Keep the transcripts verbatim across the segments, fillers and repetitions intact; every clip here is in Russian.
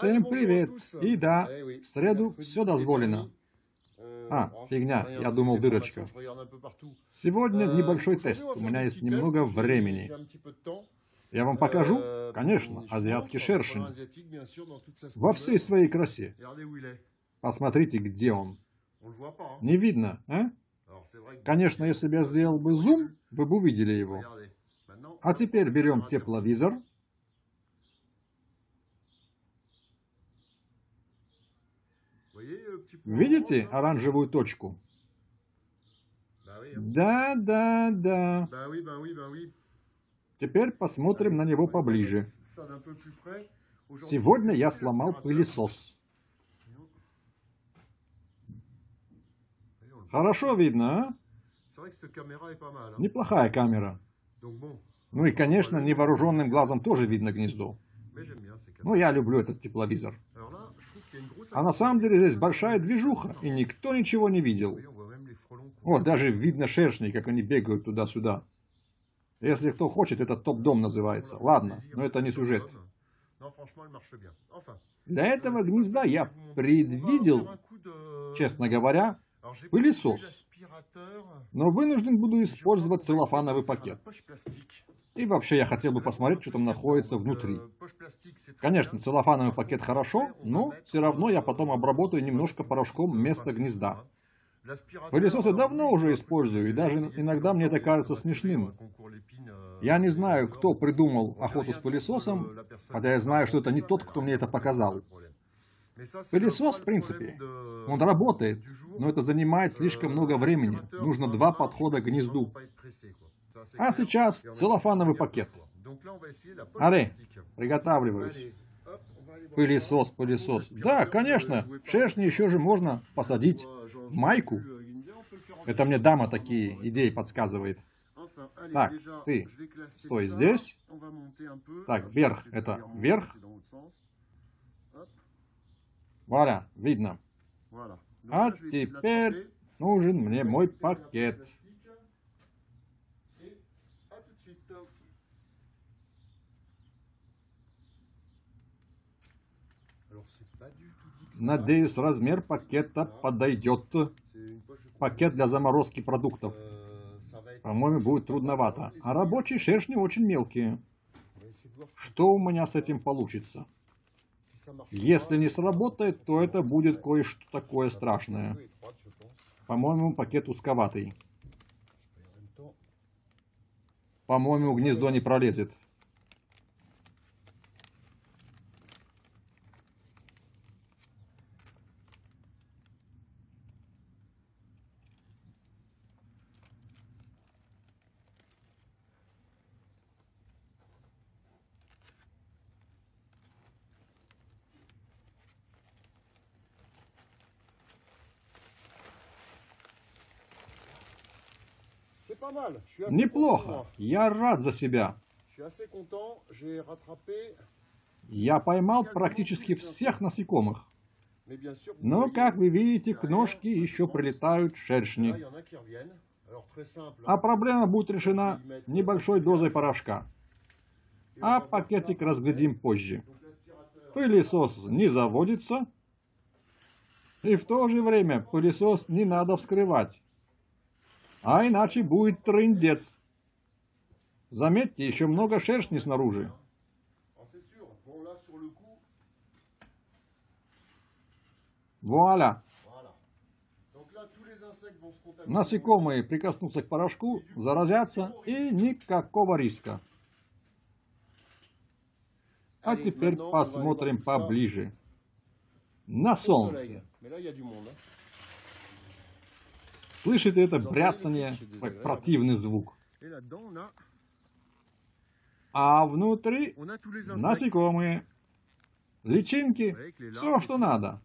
Всем привет! И да, в среду все дозволено. А, фигня, я думал дырочка. Сегодня небольшой тест, у меня есть немного времени. Я вам покажу? Конечно, азиатский шершень. Во всей своей красе. Посмотрите, где он. Не видно, а? Конечно, если бы я сделал бы зум, вы бы увидели его. А теперь берем тепловизор. Видите оранжевую точку? Да, да, да. Теперь посмотрим на него поближе. Сегодня я сломал пылесос. Хорошо видно, а? Неплохая камера. Ну и, конечно, невооруженным глазом тоже видно гнездо. Но я люблю этот тепловизор. А на самом деле здесь большая движуха, и никто ничего не видел. Вот, даже видно шершней, как они бегают туда-сюда. Если кто хочет, это топ-дом называется. Ладно, но это не сюжет. Для этого гнезда я предвидел, честно говоря, пылесос. Но вынужден буду использовать целлофановый пакет. И вообще я хотел бы посмотреть, что там находится внутри. Конечно, целлофановый пакет хорошо, но все равно я потом обработаю немножко порошком вместо гнезда. Пылесосы давно уже использую, и даже иногда мне это кажется смешным. Я не знаю, кто придумал охоту с пылесосом, хотя я знаю, что это не тот, кто мне это показал. Пылесос, в принципе, он работает, но это занимает слишком много времени. Нужно два подхода к гнезду. А сейчас целлофановый пакет. Аре, приготавливаюсь. Пылесос, пылесос. Да, конечно, шершни еще же можно посадить в майку. Это мне дама такие идеи подсказывает. Так, ты стой здесь. Так, вверх, это вверх. Вуаля, видно. А теперь нужен мне мой пакет. Надеюсь, размер пакета подойдет. Пакет для заморозки продуктов. По-моему, будет трудновато. А рабочие шершни очень мелкие. Что у меня с этим получится? Если не сработает, то это будет кое-что такое страшное. По-моему, пакет узковатый. По-моему, гнездо не пролезет. Неплохо. Я рад за себя. Я поймал практически всех насекомых. Но, как вы видите, к ножке еще прилетают шершни. А проблема будет решена небольшой дозой порошка. А пакетик разглядим позже. Пылесос не заводится. И в то же время пылесос не надо вскрывать. А иначе будет трындец. Заметьте, еще много шершни снаружи. Вуаля! Насекомые прикоснутся к порошку, заразятся, и никакого риска. А теперь посмотрим поближе. На солнце. Слышите это бряцание? Так противный звук. А внутри насекомые, личинки, все, что надо.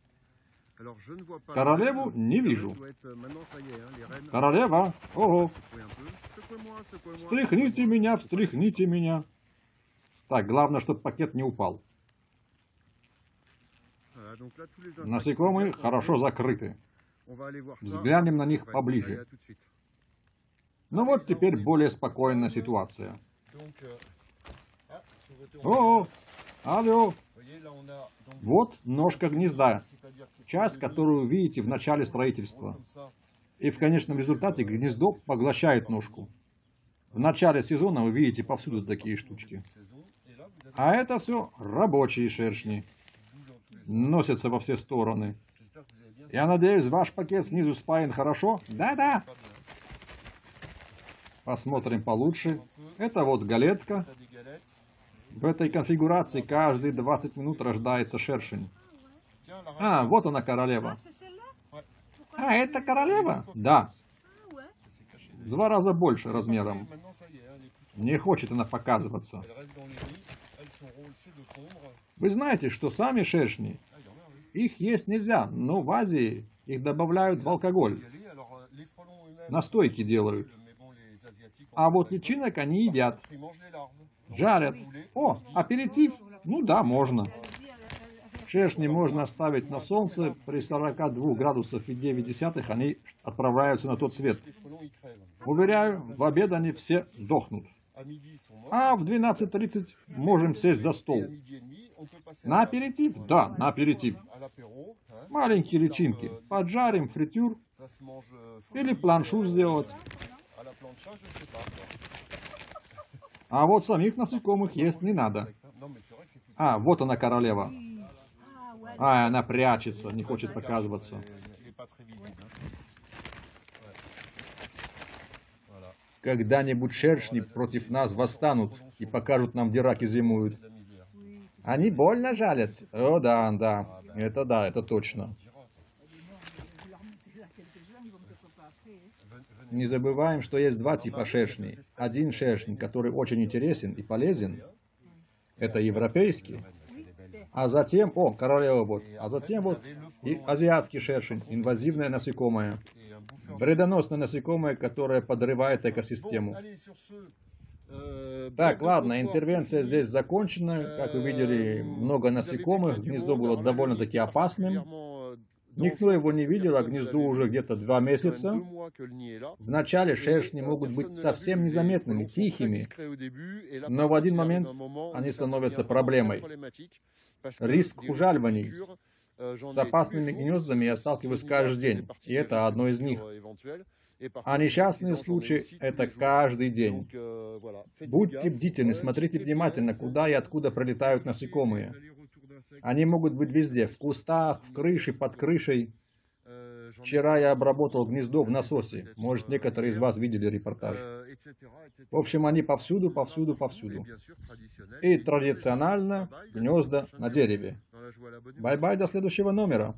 Королеву не вижу. Королева, ого. Встряхните меня, встряхните меня. Так, главное, чтобы пакет не упал. Насекомые хорошо закрыты. Взглянем на них поближе. Ну вот теперь более спокойная ситуация. О, алло, Вот ножка гнезда, часть, которую видите в начале строительства. И в конечном результате гнездо поглощает ножку. В начале сезона вы видите повсюду такие штучки. А это все рабочие шершни. Носятся во все стороны. Я надеюсь, ваш пакет снизу спаян хорошо? Да-да. Посмотрим получше. Это вот галетка. В этой конфигурации каждые двадцать минут рождается шершень. А, вот она, королева. А, это королева? Да. В два раза больше размером. Не хочет она показываться. Вы знаете, что сами шершни, их есть нельзя, но в Азии их добавляют в алкоголь. Настойки делают. А вот личинок они едят. Жарят. О, аперитив? Ну да, можно. Шершни можно оставить на солнце. При сорока двух градусах и девяти десятых они отправляются на тот свет. Уверяю, в обед они все сдохнут. А в двенадцать тридцать можем сесть за стол. На аперитив? Да, на аперитив. Маленькие личинки. Поджарим, фритюр. Или планшу сделать. А вот самих насекомых есть не надо. А, вот она, королева. А, она прячется, не хочет показываться. Когда-нибудь шершни против нас восстанут и покажут нам, где раки зимуют. Они больно жалят? О, да, да. Это да, это точно. Не забываем, что есть два типа шершней. Один шершень, который очень интересен и полезен, это европейский. А затем, о, королева вот, а затем вот и азиатский шершень, инвазивное насекомое. Вредоносное насекомое, которое подрывает экосистему. Так, ладно, интервенция здесь закончена. Как вы видели, много насекомых. Гнездо было довольно-таки опасным. Никто его не видел, а гнезду уже где-то два месяца. Вначале шершни могут быть совсем незаметными, тихими. Но в один момент они становятся проблемой. Риск ужаливаний. С опасными гнездами я сталкиваюсь каждый день, и это одно из них. А несчастные случаи – это каждый день. Будьте бдительны, смотрите внимательно, куда и откуда пролетают насекомые. Они могут быть везде, в кустах, в крыше, под крышей. Вчера я обработал гнездо в насосе. Может, некоторые из вас видели репортаж. В общем, они повсюду, повсюду, повсюду. И традиционально гнезда на дереве. Бай-бай, до следующего номера.